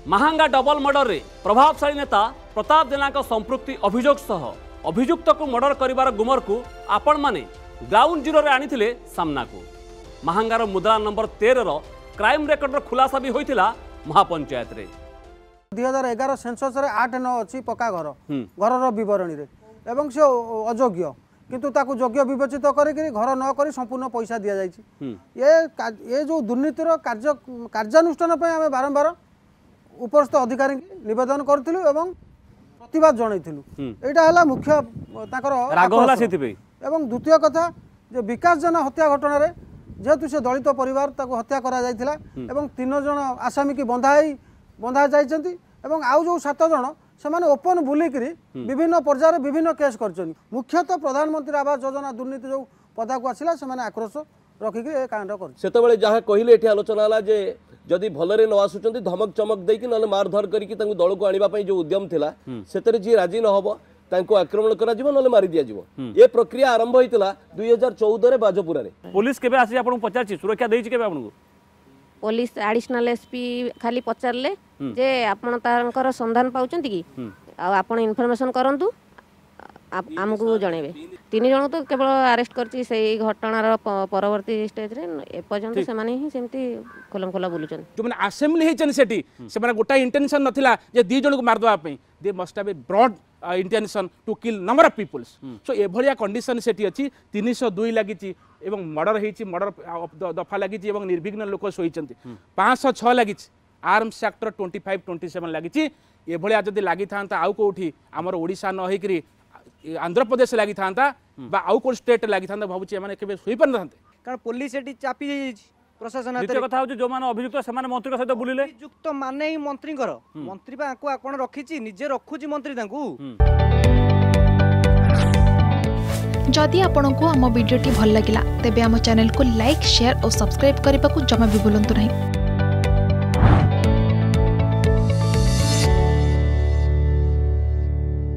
Mahanga double murder रे प्रभावशाली नेता प्रताप जेना संपृक्ति अभियोग सह अभियुक्त को मर्डर करिवार गुमर को आपण माने ग्राउंड जीरो रे आनिथिले सामना को। महांगार मुद्रा नंबर 13 रो क्राइम रेकर्ड खुलासा भी होइथिला महापंचायत रे। 2011 सेंसस रे 8-9 अछि पक्का घर घर विवरणी रे एवं से अयोग्य किंतु ताकू योग्य विवेचित करके घर न करी संपूर्ण पैसा दि जाइछि। ये जो दुर्नीतिर कार्यानुष्ठान आम बारंबार उपरस्थ अधिकारी निवेदन करथिलु एवं प्रतिवाद जनइथिलु। एटा हला मुख्य ताकर राग होला सेतिबे। एवं द्वितीय कथा जे विकास जना हत्या घटना रे जेतु से दलित परिवार ताकू हत्या करा जायथिला एवं 3 जण आसामी की बंधा जाइछन्ती एवं आउ जो 7 जण सेमाने ओपन बुलिकरी विभिन्न पर्यायर विभिन्न केस करछन। मुख्यतः प्रधानमंत्री आवास योजना दुर्नीति जो पदा को आसिला सेमाने आक्रोश रखिक ए कांड कर सेतबेले जहाँ कहले एठी आलोचना हला जे जदि भलरे न आसुचंती धमक चमक देकी न मारधर करके तांको दल को आनिबा पई जो उद्यम थिला सेतरे जी राजी न होबो तांको आक्रमण करा जीवो न मारी दिया जीवो। ये प्रक्रिया आरंभ होइतिला 2014 रे बाजपुरा रे। पुलिस केबे आसी आपन पचारची सुरक्षा देइची केबे आपन को? पुलिस एडिशनल एसपी खाली पचारले जे आपण तांकर संधान पाउचंती कि आपण इन्फॉर्मेशन करंतु आमको जणेबे। 3 जण तो केवल अरेस्ट करची से घटनार परवर्ती स्टेज रे एपर्यंत से माने ही सेमती खोलमखोला बोलुचन। जो माने असेंबली हेचन सेठी से माने गोटा इंटेंशन नथिला जे 2 जण को मार दवा पे they must have a broad intention to kill number of peoples. So ए भलिया कंडीशन सेठी अछि 302 लागिची एवं मर्डर हेची मर्डर दफा लागिची एवं निर्विघ्न लोक सोइचंती 506 लागिची आर्म्स एक्ट 25-27 लागिची। ए भलिया जदी लागि थांता आउ कोठी हमर ओडिसा न हेकरी आंध्र प्रदेश लागि थांता बा आउ को स्टेट लागि थांता भाबुची माने केबे सोई पर नथांते कारण पुलिस एटी चापी प्रशासन द्वितीय कथा हो जो माने अभियुक्त सेमाने मंत्री सहित बुलिले अभियुक्त माने ही मंत्री कर मंत्री बा आको आपण रखिची निजे रखुची मंत्री तांकू। जदि आपंक आम भिडी भल लगा तेब आम चैनल को लाइक शेयर और सब्सक्राइब करने को जमा भी भूलु नहीं।